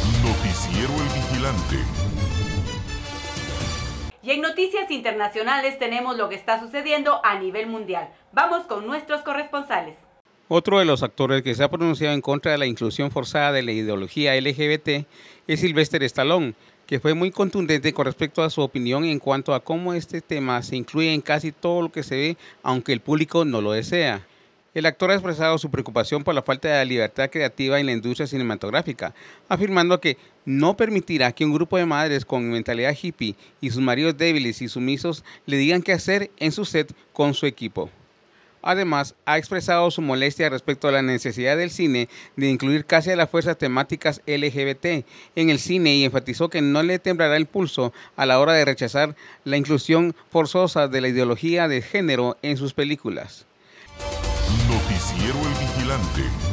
Noticiero El Vigilante. Y en noticias internacionales tenemos lo que está sucediendo a nivel mundial. Vamos con nuestros corresponsales. Otro de los actores que se ha pronunciado en contra de la inclusión forzada de la ideología LGBT es Sylvester Stallone, que fue muy contundente con respecto a su opinión en cuanto a cómo este tema se incluye en casi todo lo que se ve, aunque el público no lo desea. El actor ha expresado su preocupación por la falta de libertad creativa en la industria cinematográfica, afirmando que no permitirá que un grupo de madres con mentalidad hippie y sus maridos débiles y sumisos le digan qué hacer en su set con su equipo. Además, ha expresado su molestia respecto a la necesidad del cine de incluir casi a las fuerzas temáticas LGBT en el cine y enfatizó que no le temblará el pulso a la hora de rechazar la inclusión forzosa de la ideología de género en sus películas. Noticiero El Vigilante.